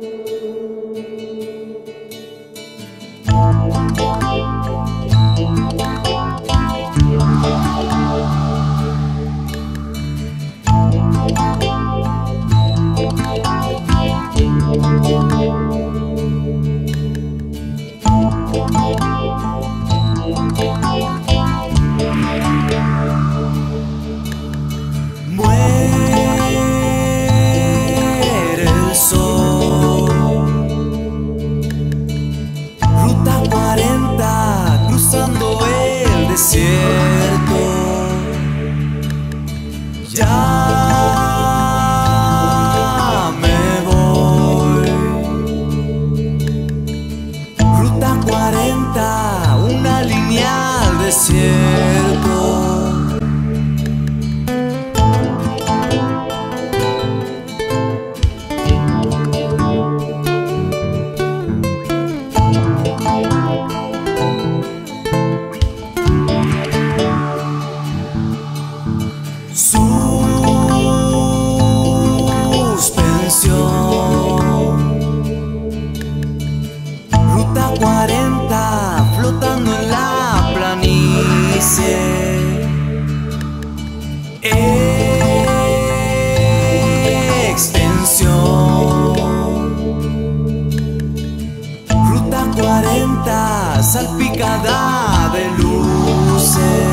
Salpicada de luces.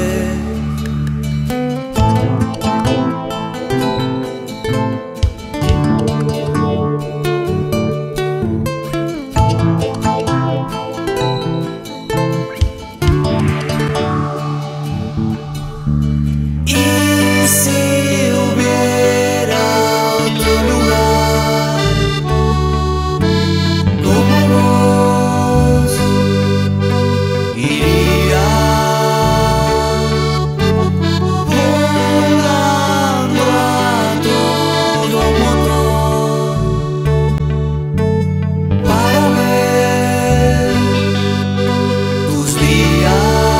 Y si hubiera otro lugar como vos, iría volando a todo motor para ver tus días.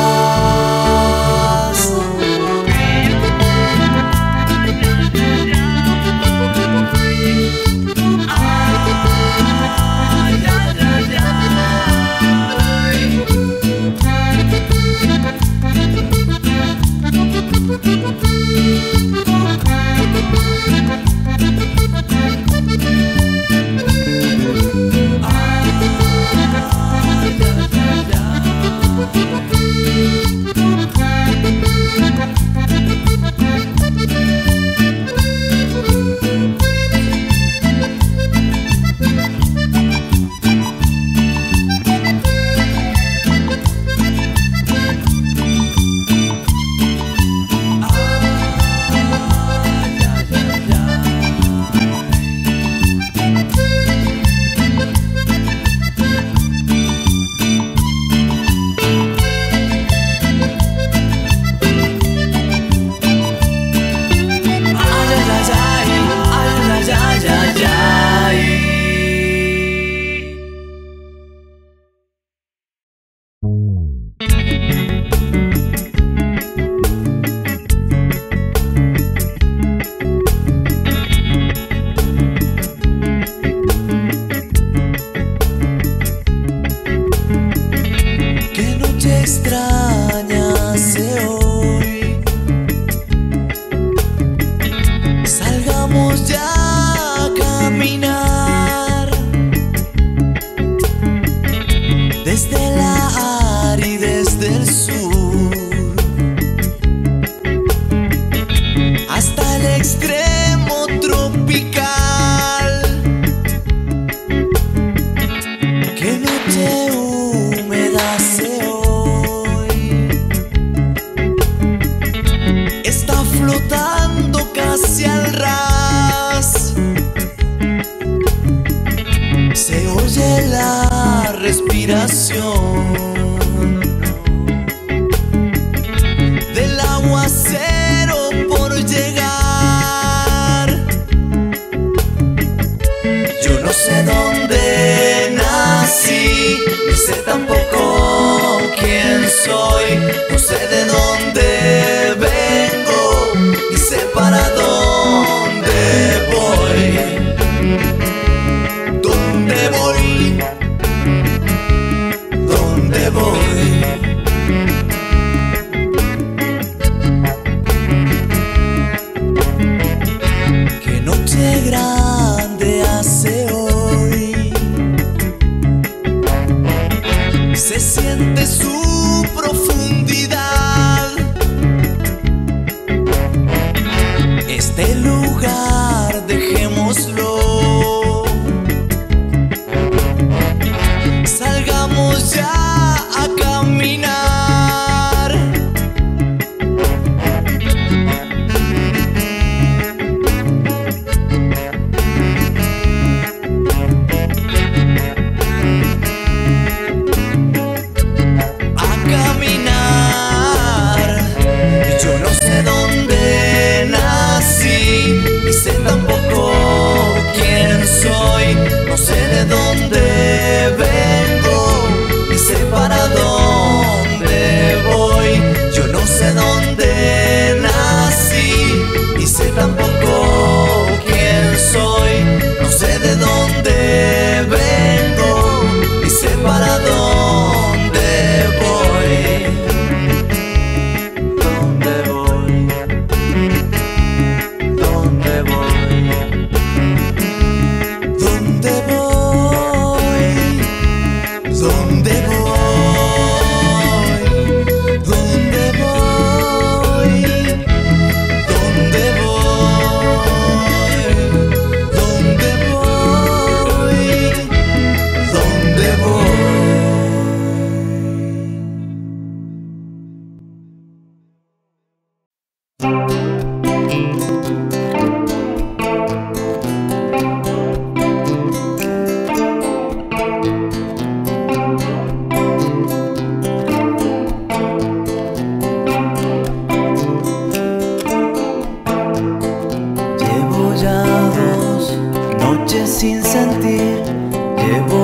Extraña hace hoy. Salgamos ya a caminar desde la aridez del sur hasta el extremo tropical. Qué noche húmeda se flotando casi al ras, se oye la respiración del aguacero por llegar. Yo no sé dónde nací, ni sé tampoco quién soy, no sé de dónde vengo, y sé para dónde voy.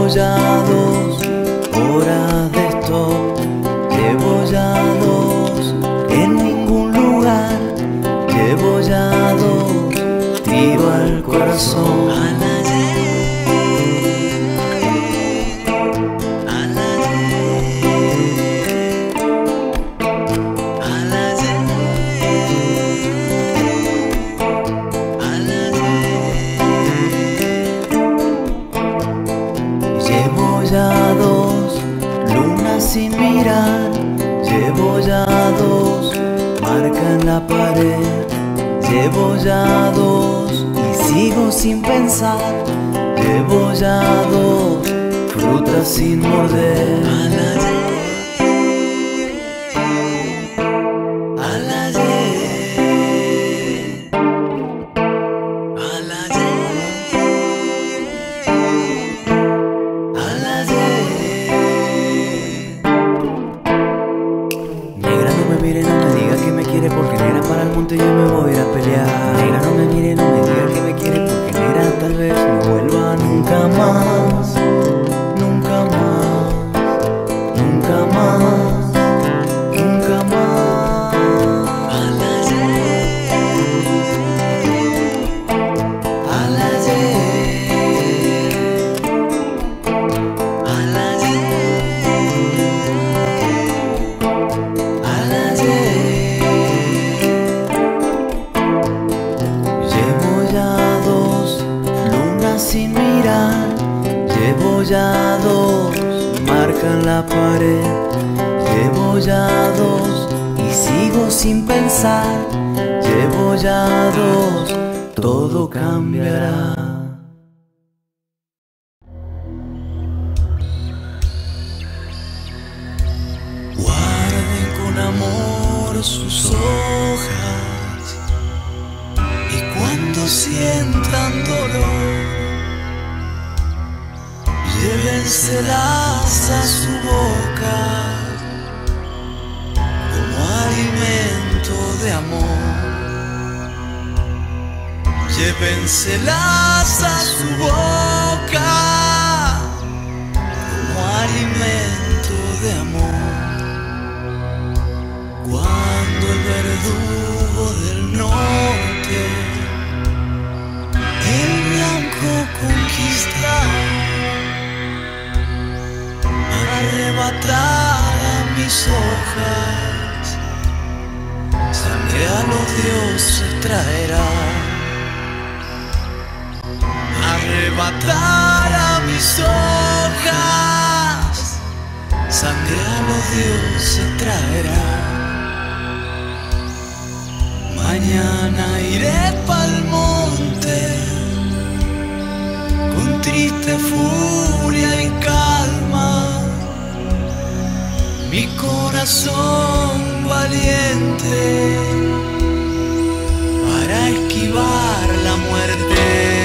ya 2 horas de stop, llevo ya 2 en ningún lugar, llevo ya 2 tiro al corazón. Llevo ya 2 lunas sin mirar, llevo ya 2 marca en la pared, llevo ya 2 y sigo sin pensar, llevo ya 2 frutas sin morder. Negra, no me mire, no me diga que me quiere, porque negra para el monte yo me voy a ir a pelear. Negra, no me mire, no me diga que me quiere, porque negra tal vez no vuelva nunca más, nunca más, nunca más, nunca más. Llevo ya 2 lunas sin mirar, llevo ya 2 marca en la pared, llevo ya 2 y sigo sin pensar, llevo ya 2, todo cambiará. Guarden con amor sus hojas y cuando sientan dolor, llévenselas a su boca como alimento de amor. Llévenselas a su boca como alimento de amor. Cuando el verdugo del norte el blanco conquista, arrebatar a mis hojas, sangre a los dioses traerá. Arrebatar a mis hojas, sangre a los dioses traerá. Mañana iré pa'l monte con triste furia y calma, mi corazón valiente para esquivar la muerte.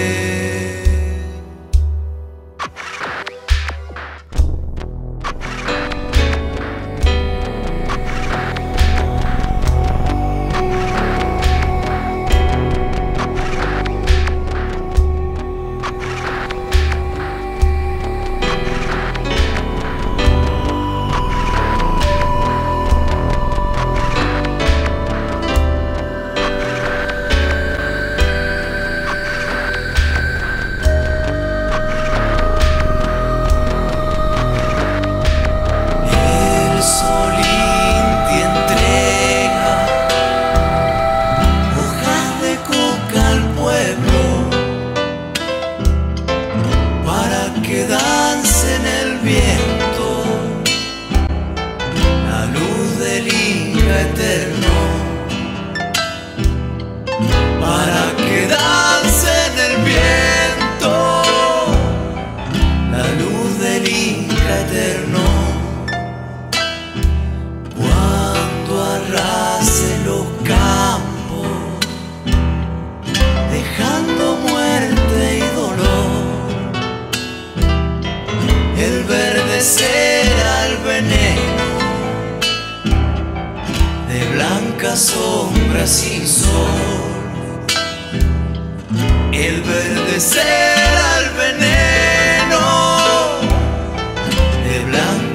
Sombra sin sol, el verde será el veneno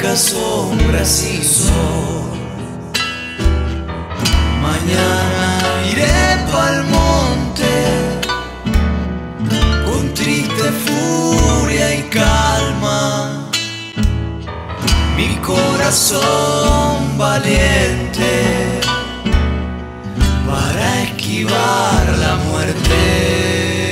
pocas sombras y sol. Mañana iré pa'l monte con triste furia y calma, mi corazón valiente para esquivar la muerte.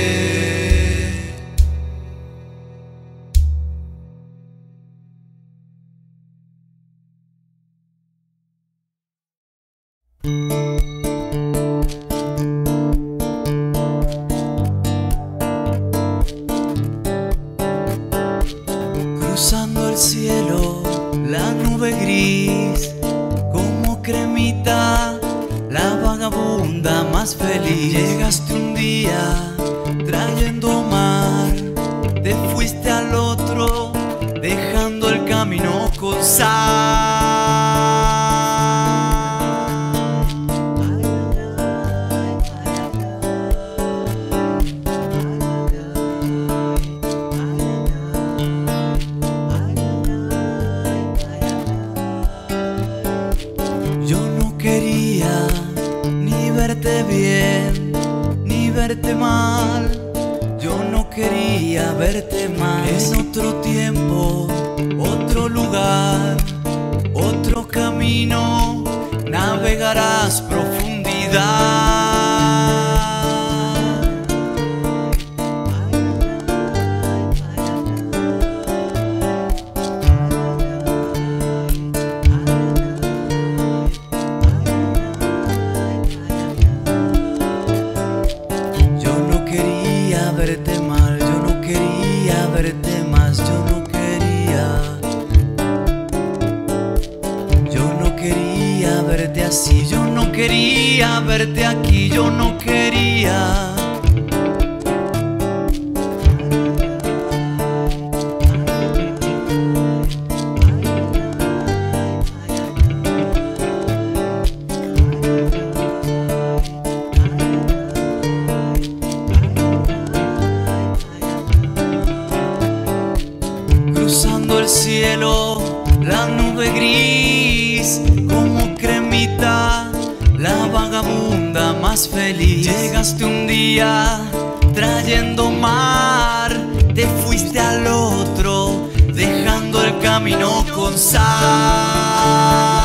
Cruzando el cielo, la nube gris, como cremita, la vagabunda más feliz. Llegaste un día trayendo mar, te fuiste al otro, dejando el camino con sal. Yo no quería ni verte bien, ni verte mal. Yo no quería verte más. En otro tiempo, otro lugar, otro camino, navegarás profundidad. Verte mal, yo no quería verte más, yo no quería verte así, yo no quería verte aquí, yo no quería. Cruzando el cielo, la nube gris, como cremita, la vagabunda más feliz. Llegaste un día trayendo mar, te fuiste al otro, dejando el camino con sal.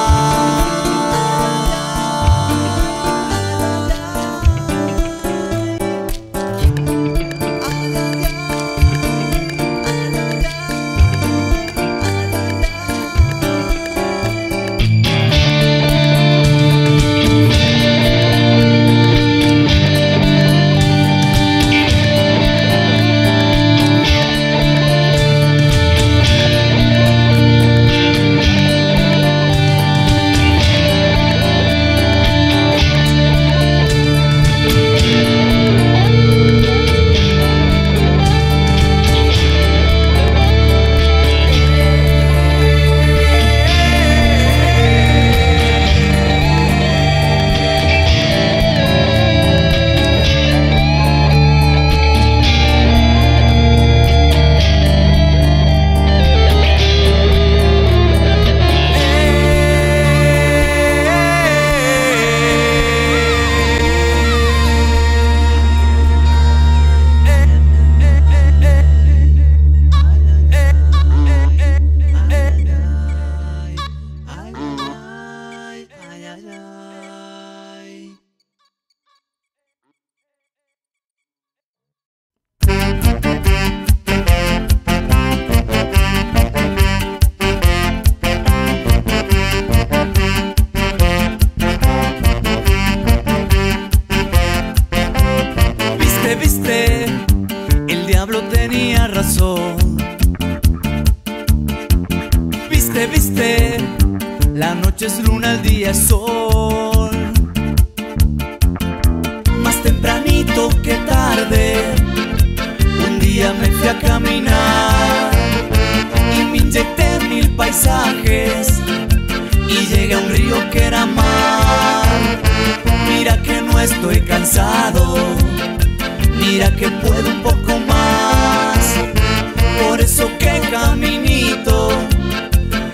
Viste, el diablo tenía razón. Viste, la noche es luna, el día es sol. Más tempranito que tarde, un día me fui a caminar y me inyecté 1000 paisajes y llegué a un río que era mar. Mira que no estoy cansado, mira que puedo un poco más. Por eso que caminito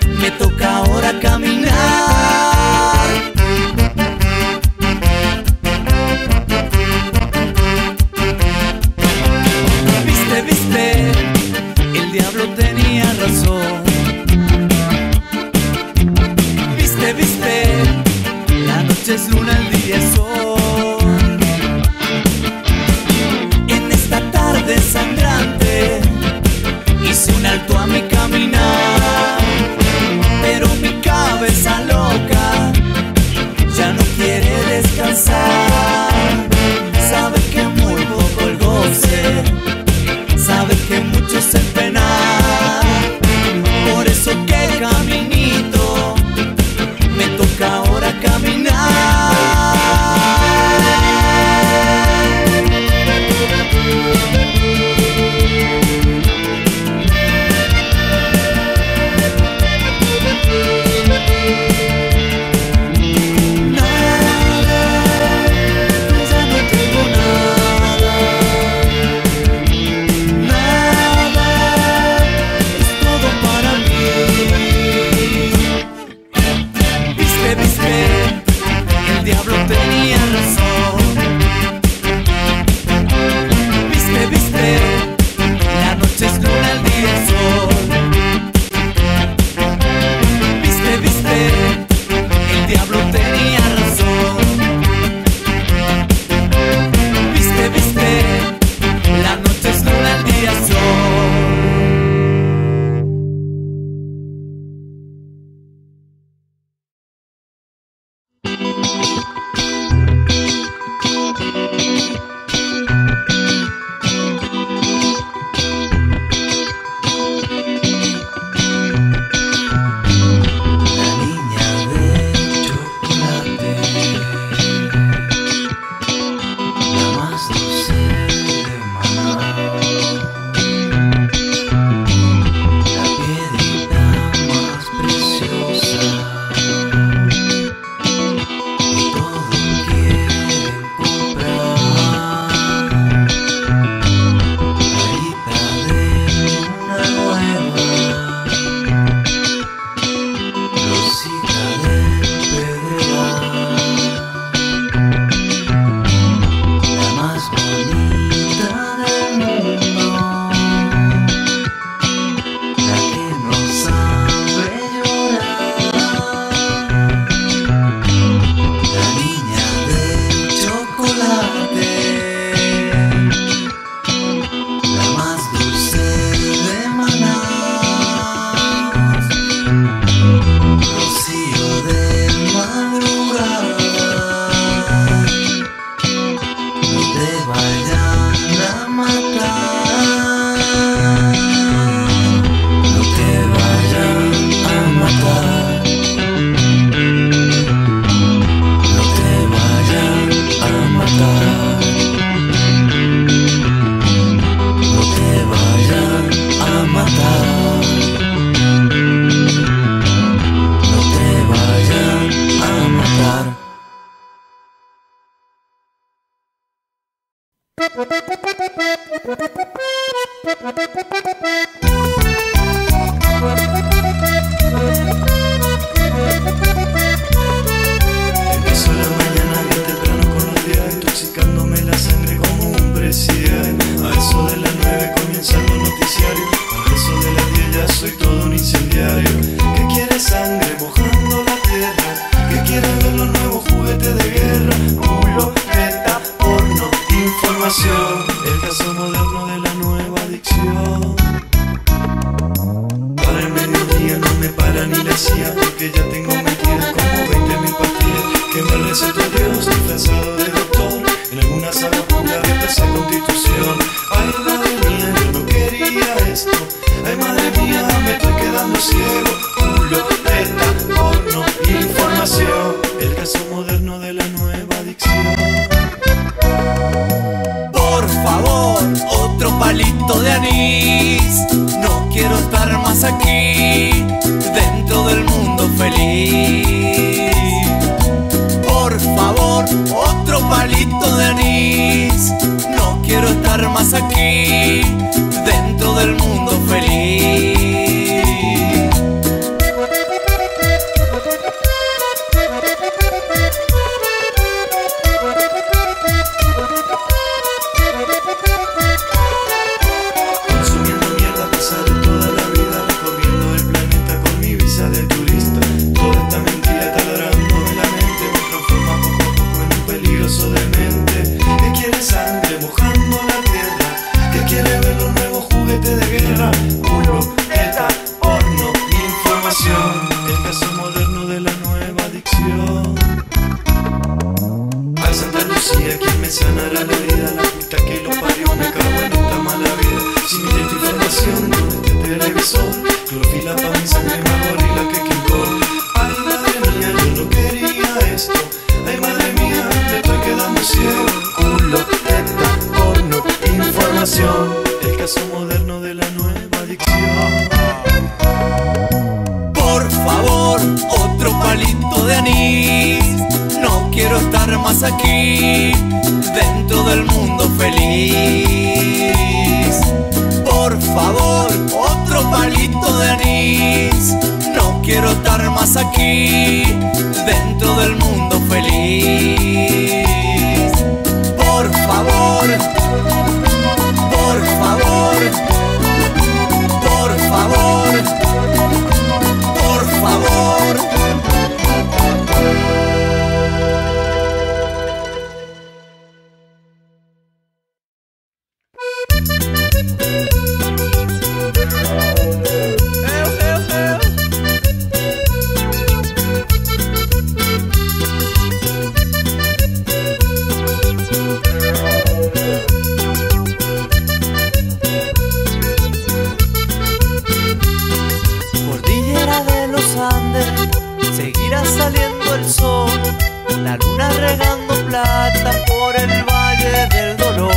La luna regando plata por el valle del dolor.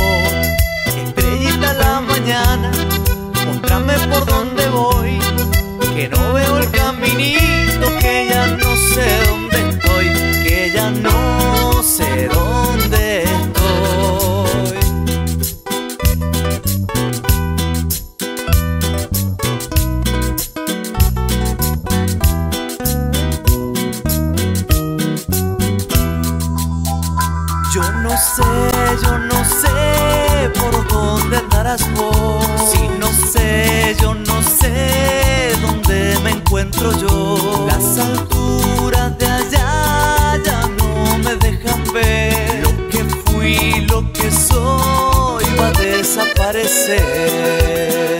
andarás vos. Si no sé, yo no sé dónde me encuentro yo. Las alturas de allá ya no me dejan ver. Lo que fui, lo que soy va a desaparecer.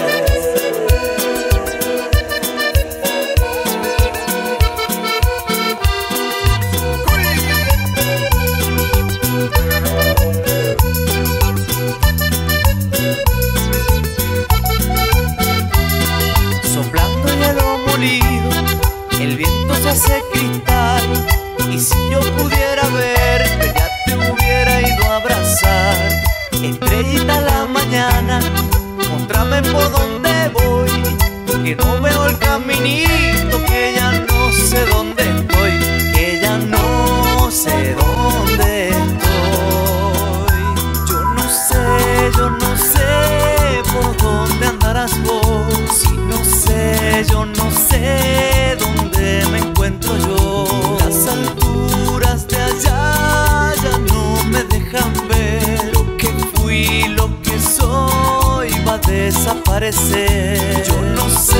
El viento se hace cristal, y si yo pudiera verte ya te hubiera ido a abrazar. Estrellita en la mañana, mostrame por dónde voy, que no veo el caminito, que ya no sé dónde estoy, que ya no sé dónde estoy. Yo no sé por dónde andarás vos. Si no sé, yo no sé dónde me encuentro yo. Las alturas de allá ya no me dejan ver. Lo que fui, lo que soy va a desaparecer. Yo no sé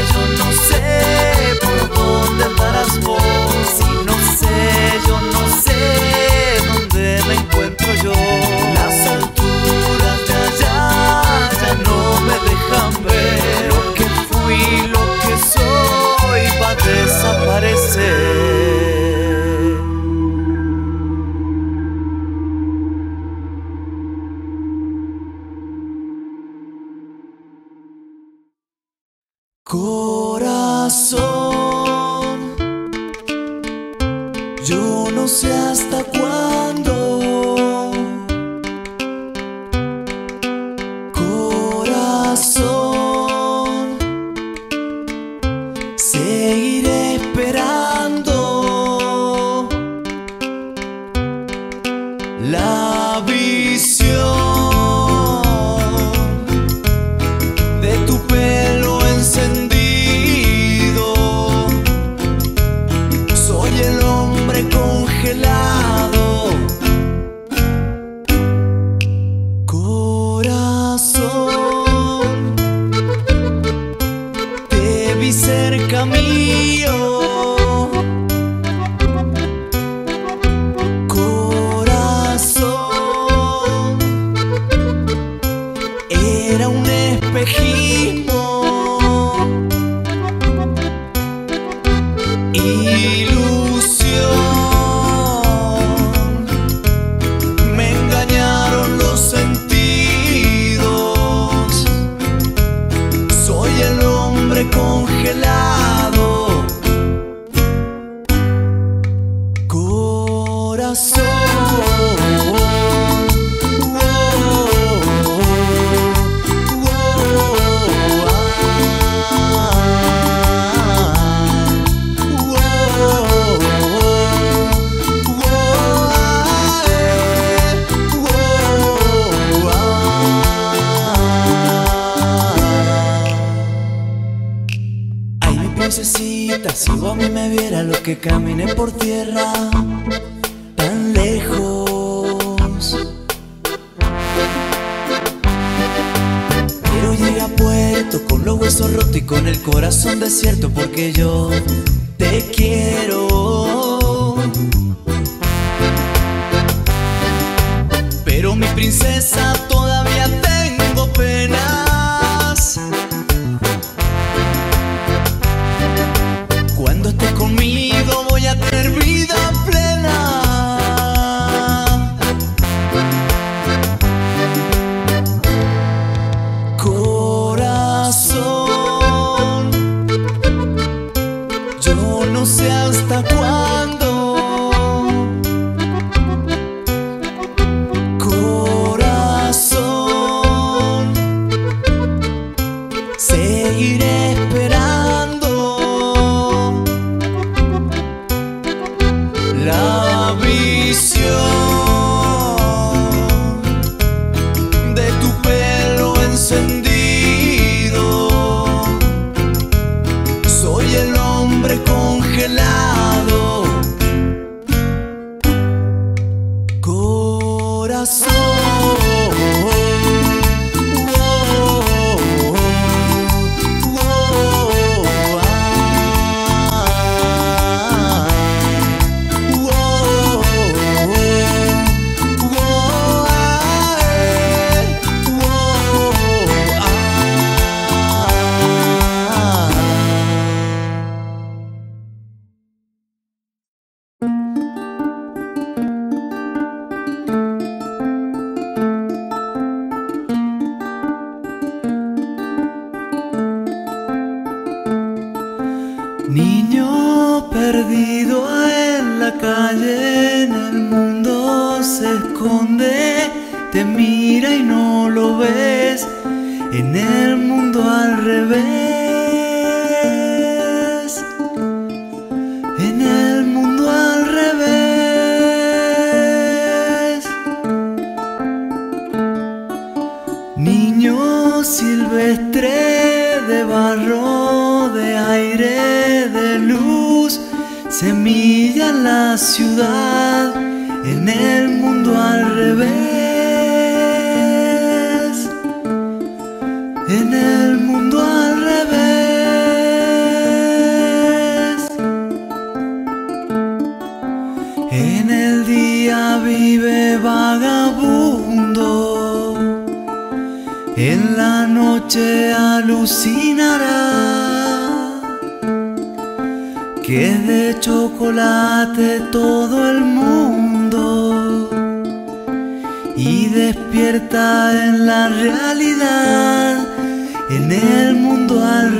por dónde andarás vos. Si no sé, yo no sé dónde me encuentro yo. Las alturas de allá ya no me dejan ver. Lo que fui, lo que soy va a desaparecer. Corazón, yo no sé hasta cuándo. Corazón, seguiré esperando la visión de tu pelo encendido. Soy el hombre congelado. Corazón, te vi cerca mío. Corazón, era un espejismo. Ilusión, me engañaron los sentidos. Soy el hombre congelado. Corazón, ay, mi princesita, si vos a mí me viera lo que caminé por tierra tan lejos, pero llegué a puerto con los huesos rotos y con el corazón desierto, porque yo te quiero. Pero mi princesa, todavía tengo penas. Cuando estés conmigo voy a tener vida plena. Corazón, yo no sé hasta cuándo. Corazón, seguiré esperando la visión de tu pelo encendido. Soy el hombre congelado. Corazón, te mira y no lo ves, en el mundo al revés, en el mundo al revés. Niño silvestre de barro, de aire, de luz, semilla en la ciudad, en el mundo al revés, en el mundo al revés. En el día vive vagabundo, en la noche alucinará, que es de chocolate todo el mundo y despierta en la realidad, en el mundo al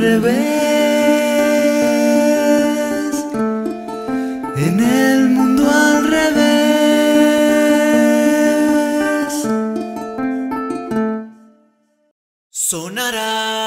revés, en el mundo al revés. Sonará.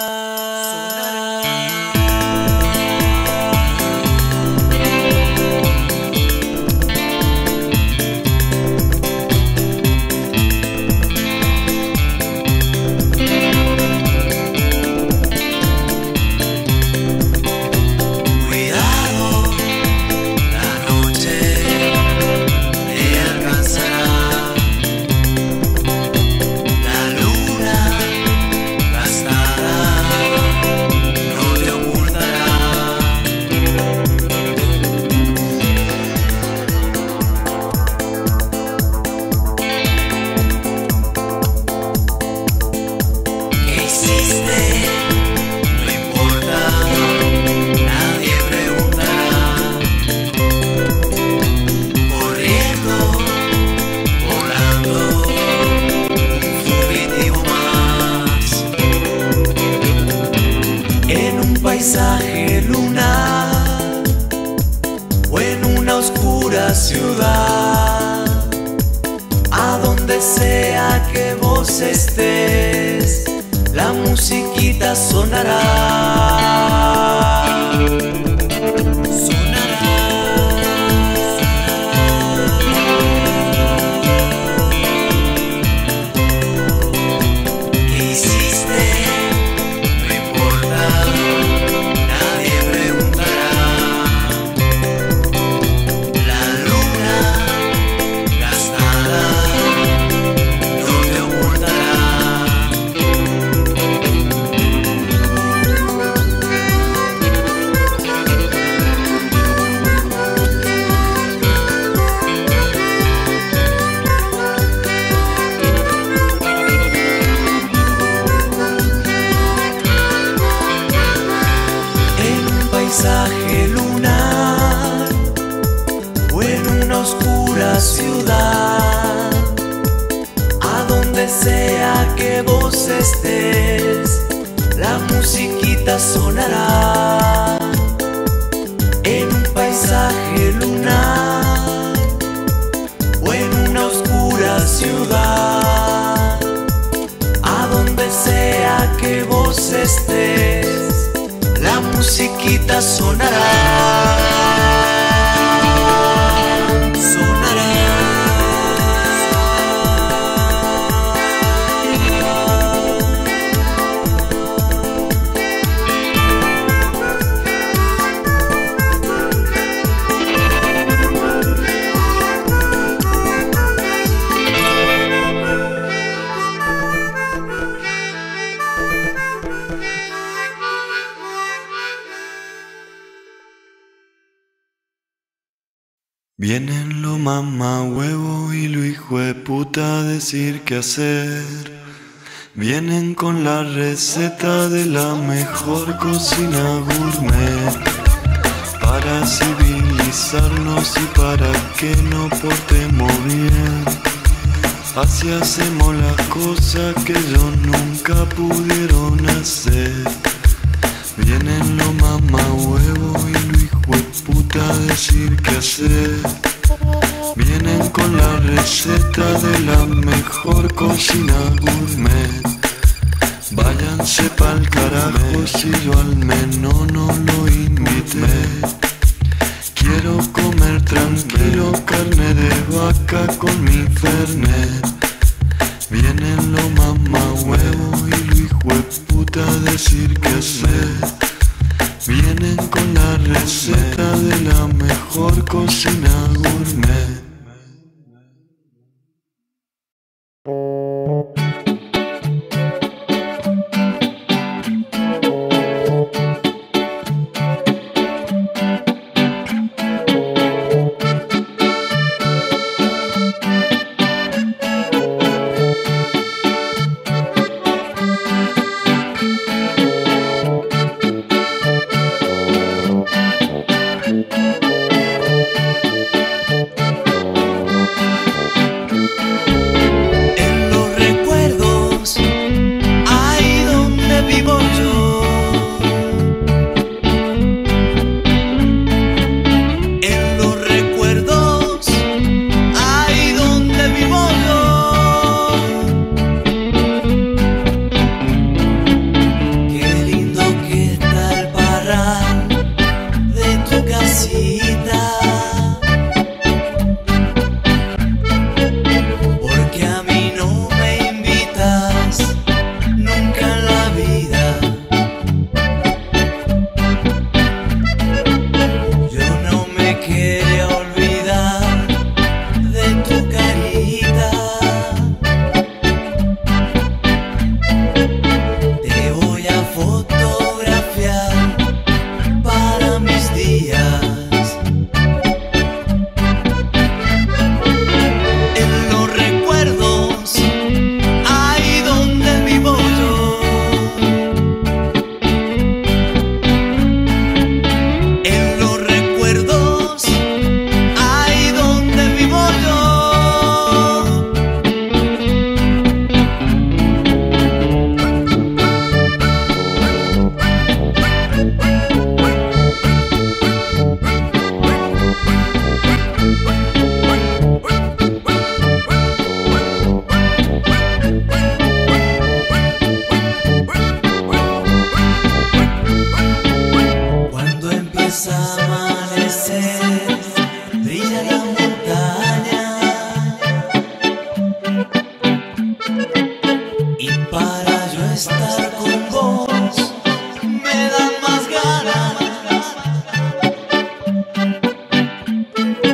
Paisaje lunar o en una oscura ciudad, a donde sea que vos estés, la musiquita sonará. Paisaje lunar o en una oscura ciudad, a donde sea que vos estés, la musiquita sonará. En un paisaje lunar o en una oscura ciudad, a donde sea que vos estés, la musiquita sonará. Vienen lo mamá huevo y lo hijo de puta a decir qué hacer. Vienen con la receta de la mejor cocina gourmet, para civilizarnos y para que nos portemos bien. Así hacemos las cosas que ellos nunca pudieron hacer. Vienen los mamá huevo y lo hijo de puta a decir qué hacer. Vienen con la receta de la mejor si yo al menos no lo invité. Quiero comer tranquilo carne de vaca con mi fernet. Vienen los mamahuevos y los hijueputa a decir qué hacer. Vienen con la receta de la mejor cocina gourmet.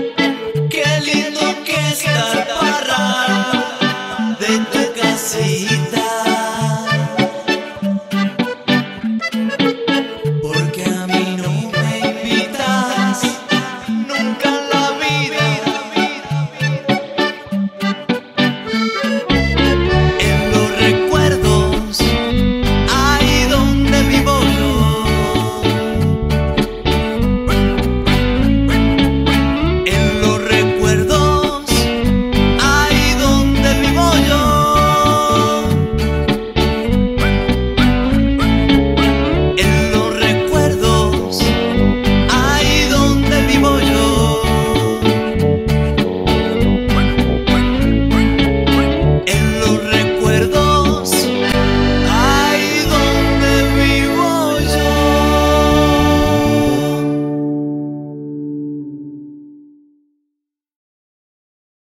Qué lindo que estar parada de tu casita.